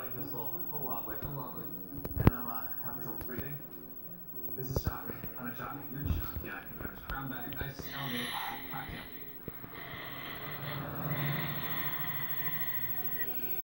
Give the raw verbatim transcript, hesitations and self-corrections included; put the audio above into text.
going too slow. Hold wobbly. I'm wobbly. And I'm uh, having trouble breathing. This is shock. I'm in shock. You're in shock. Yeah, I think I'm shock. I'm back. I smelled it.